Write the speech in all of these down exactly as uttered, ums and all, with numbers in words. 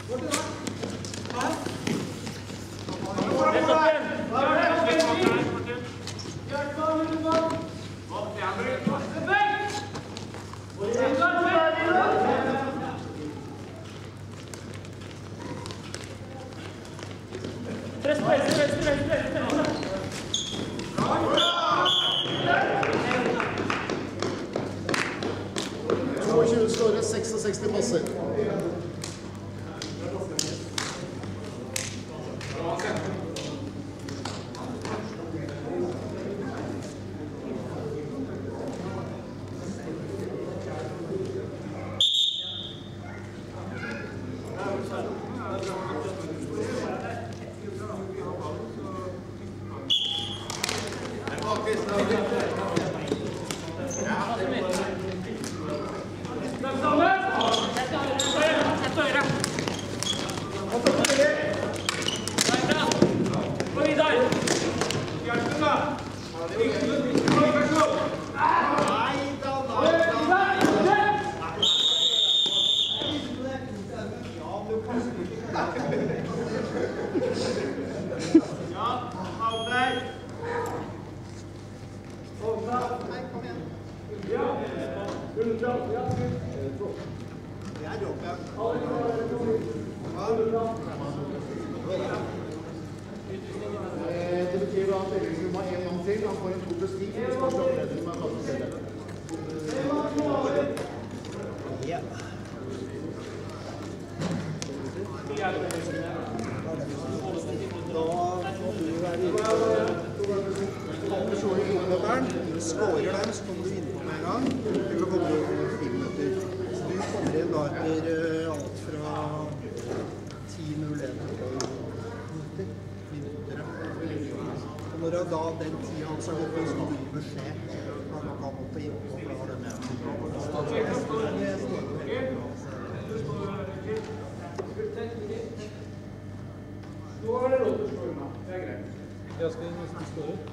tjueto skårer, sekstiseks passer. Det betyr at Elving må ha en gang til. Han får en to pluss ti, for det skal slå redning med kattestelle. Ja. Skårer dem, så kommer du inn på med en gang. Du kan komme over fire minutter. Så du kommer inn da etter alt fra ti null én minutter. Og når da den tida hans er gått, så blir det beskjed. Da kan man måtte inn på for da har den Nå er det lov til å slå unna. Det er greit. Jeg skal nesten stå ut.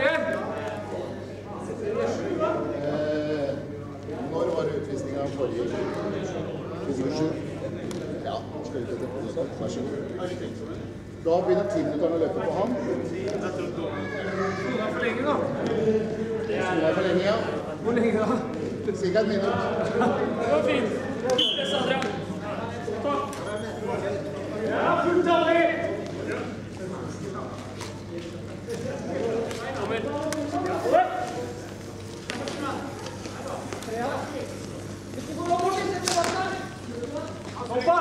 Eh, når var det utvisningen av forrige? tjuesju? Ja, skal vi ikke til på det? Vær så god. Da begynner ti minutter å løpe på ham. Det er for lenge da. Det er for lenge, ja. Hvor lenge da? Cirka et minutt. Det var fint. Det sa dere. Takk. Ja, fullt aldri! Kommer. Hoppa!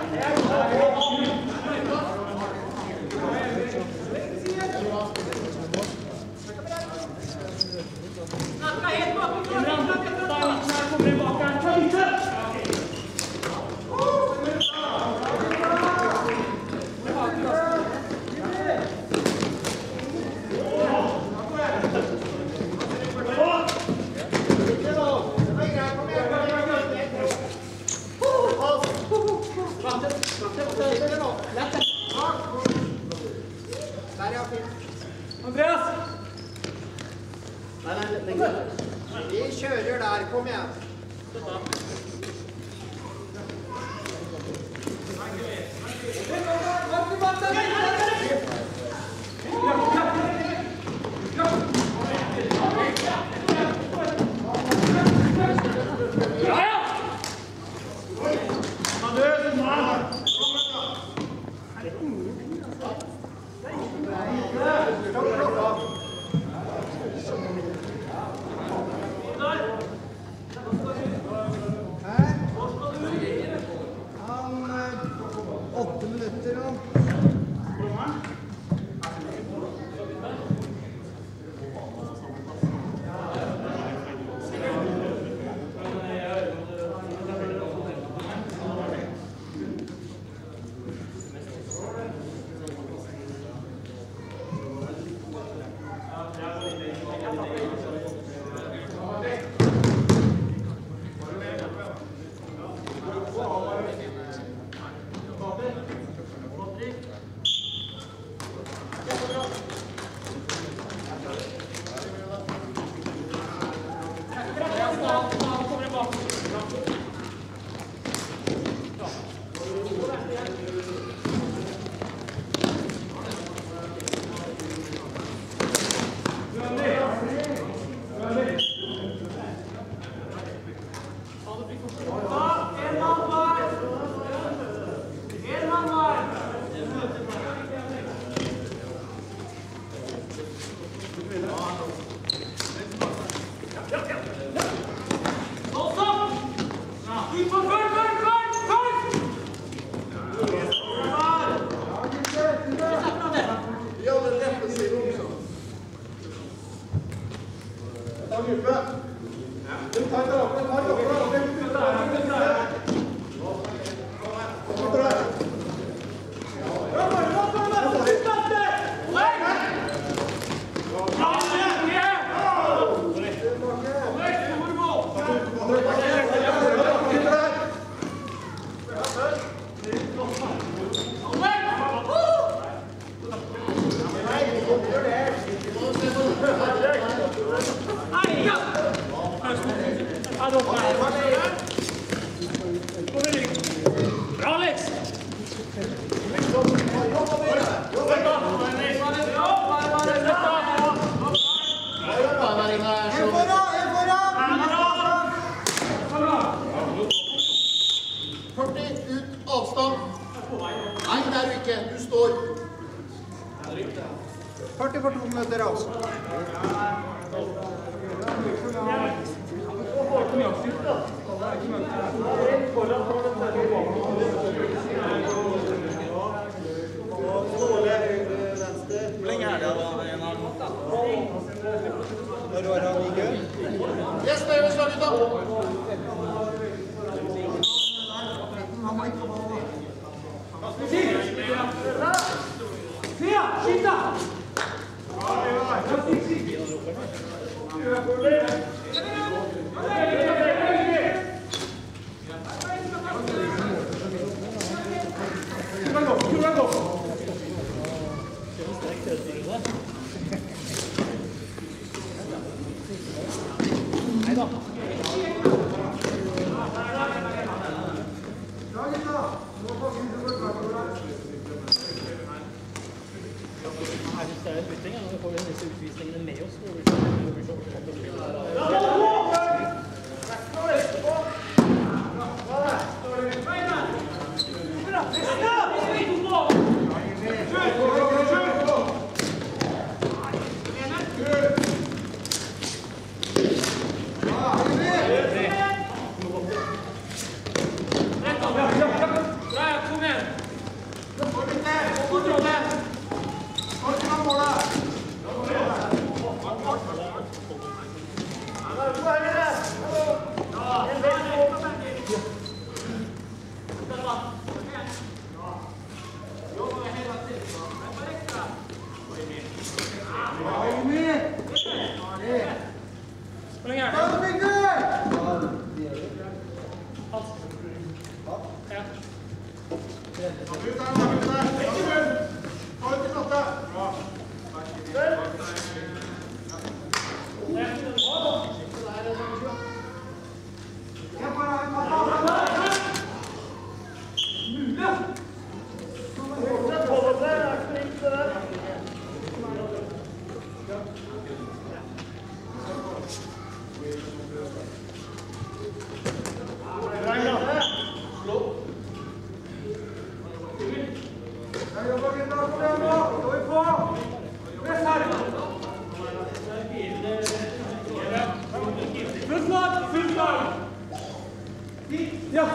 Andreas! Nei, nei, nei. Vi kjører der, kom igjen. Åtte minutter, da. førti ut avstand. Nei, det er du ikke. Du står. førti for to minutter, altså. Hvor lenge er det da? Når var han i kø? Jeg spør oss da, gutta. Fia, skyt da! Ja.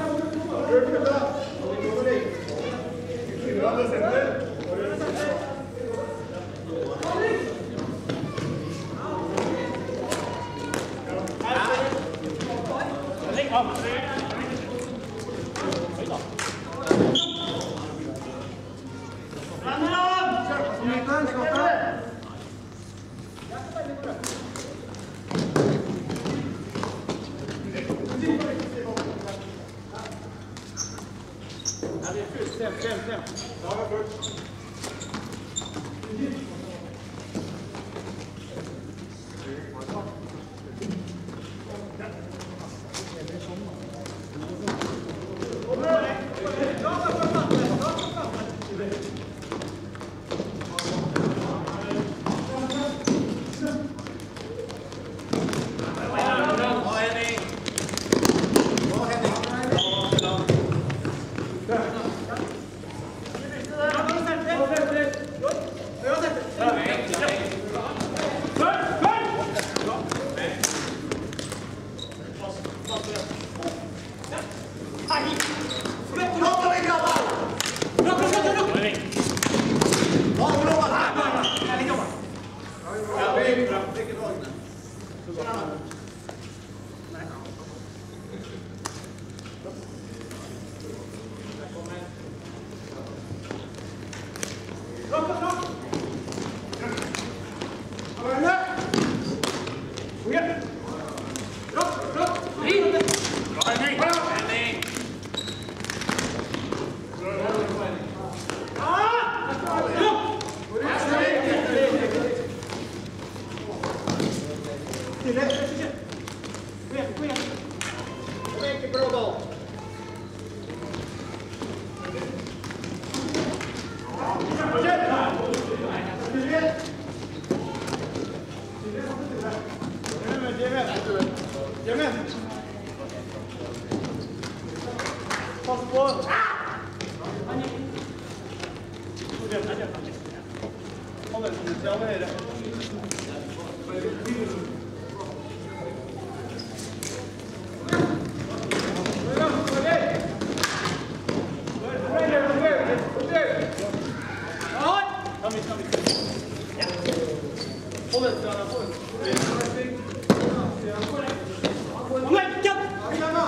Legg av. Oi da. Fem, fem, fem. Da var det først. Pass på! Han er som til alle høyre. Hold den, hold den.